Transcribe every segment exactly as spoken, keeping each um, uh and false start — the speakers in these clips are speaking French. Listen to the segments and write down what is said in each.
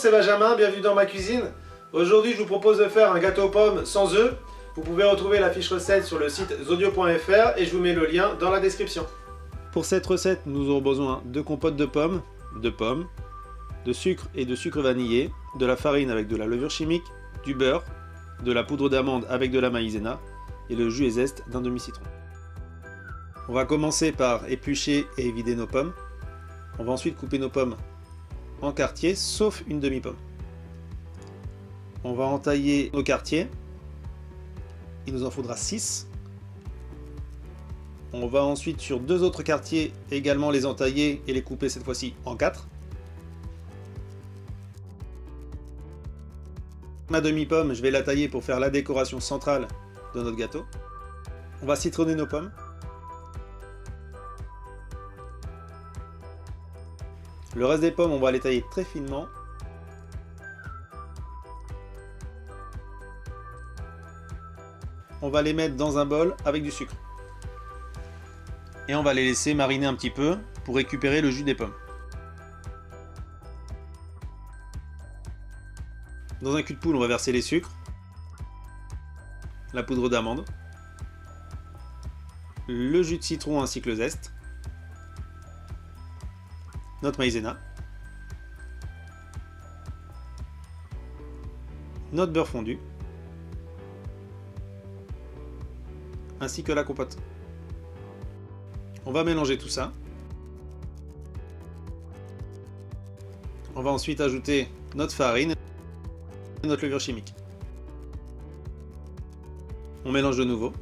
c'est Benjamin, bienvenue dans ma cuisine. Aujourd'hui, je vous propose de faire un gâteau aux pommes sans œufs. Vous pouvez retrouver la fiche recette sur le site zodio point F R et je vous mets le lien dans la description. Pour cette recette, nous aurons besoin de compote de pommes, de pommes, de sucre et de sucre vanillé, de la farine avec de la levure chimique, du beurre, de la poudre d'amande avec de la maïzena et le jus et zeste d'un demi-citron. On va commencer par éplucher et vider nos pommes. On va ensuite couper nos pommes en quartiers, sauf une demi-pomme. On va entailler nos quartiers. Il nous en faudra six. On va ensuite sur deux autres quartiers également les entailler et les couper cette fois-ci en quatre. Ma demi-pomme, je vais la tailler pour faire la décoration centrale de notre gâteau. On va citronner nos pommes. Le reste des pommes, on va les tailler très finement. On va les mettre dans un bol avec du sucre. Et on va les laisser mariner un petit peu pour récupérer le jus des pommes. Dans un cul de poule, on va verser les sucres, la poudre d'amande, le jus de citron ainsi que le zeste, notre maïzena, notre beurre fondu, ainsi que la compote. On va mélanger tout ça. On va ensuite ajouter notre farine et notre levure chimique. On mélange de nouveau.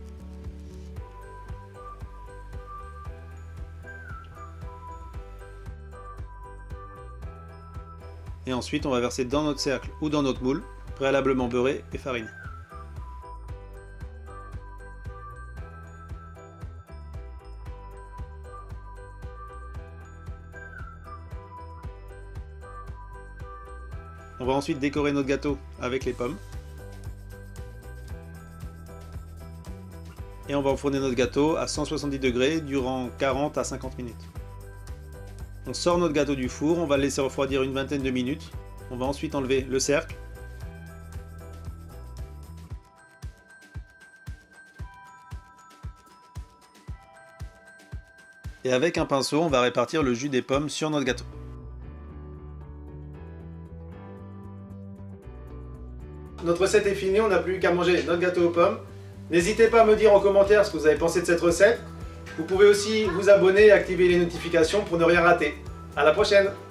Et ensuite, on va verser dans notre cercle ou dans notre moule, préalablement beurré et fariné. On va ensuite décorer notre gâteau avec les pommes. Et on va enfourner notre gâteau à cent soixante-dix degrés durant quarante à cinquante minutes. On sort notre gâteau du four, on va le laisser refroidir une vingtaine de minutes. On va ensuite enlever le cercle. Et avec un pinceau, on va répartir le jus des pommes sur notre gâteau. Notre recette est finie, on n'a plus qu'à manger notre gâteau aux pommes. N'hésitez pas à me dire en commentaire ce que vous avez pensé de cette recette. Vous pouvez aussi vous abonner et activer les notifications pour ne rien rater. À la prochaine!